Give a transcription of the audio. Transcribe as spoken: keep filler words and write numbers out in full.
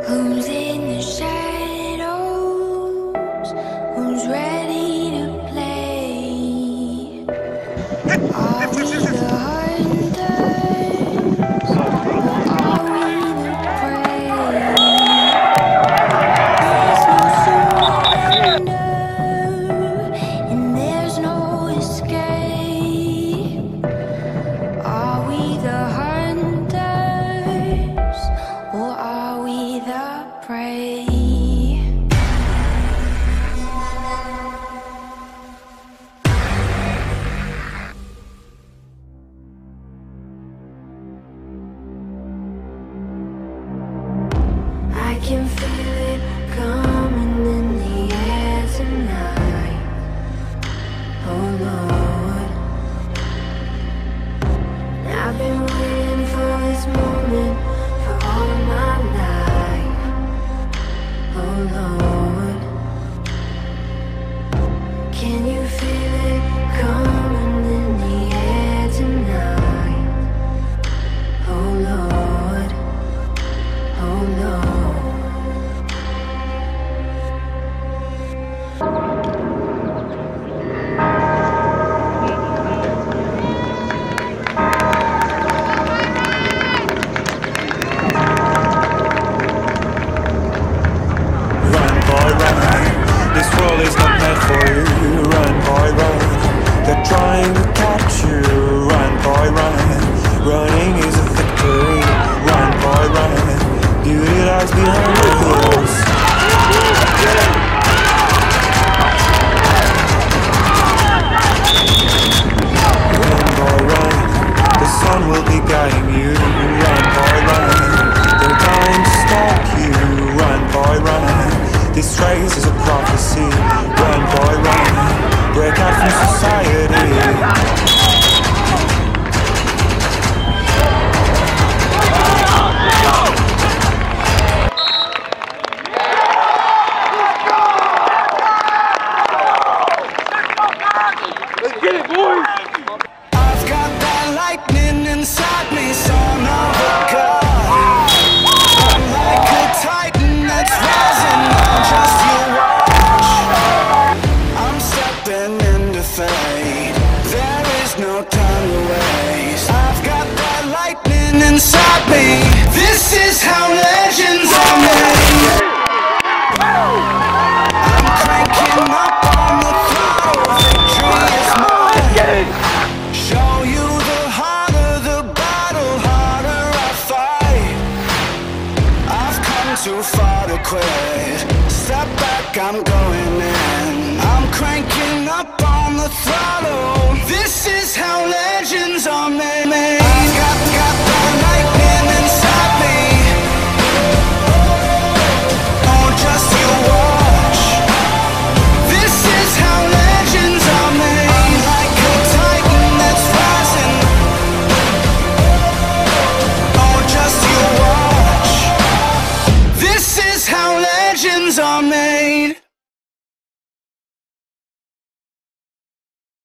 Who's in the shadows? Who's ready to play? Are we the hunters? Or are we the prey? There's no surrender, and there's no escape. Are we the hunters? Or are we the prey? I can feel it coming in the air tonight. Oh Lord, I've been waiting for this moment for all my life. Oh Lord, can you feel it coming in the air tonight? Oh Lord, oh Lord. Run, boy, run. This world is not meant for you. Run, boy, run. They're trying to catch you. Run, boy, run. Running is a victory. Run, boy, run. Beauty lies behind the hills. Run, boy, run. The sun will be guiding you. Run, boy, run. They're trying to stop you. Run, boy, run. This race is a prophecy. Run, boy, run. Break out from society. Let's get it, boys! I've got that lightning inside me, son of a gun. I'm like a titan that's rising on just you watch. I'm stepping into fate. There is no time to waste. I've got that lightning inside me. This is how legends are made. I'm cranking up on the throttle. Victory is mine. Show you the harder the battle, harder I fight. I've come too far to quit. Step back, I'm going in. I'm cranking up on the throttle. This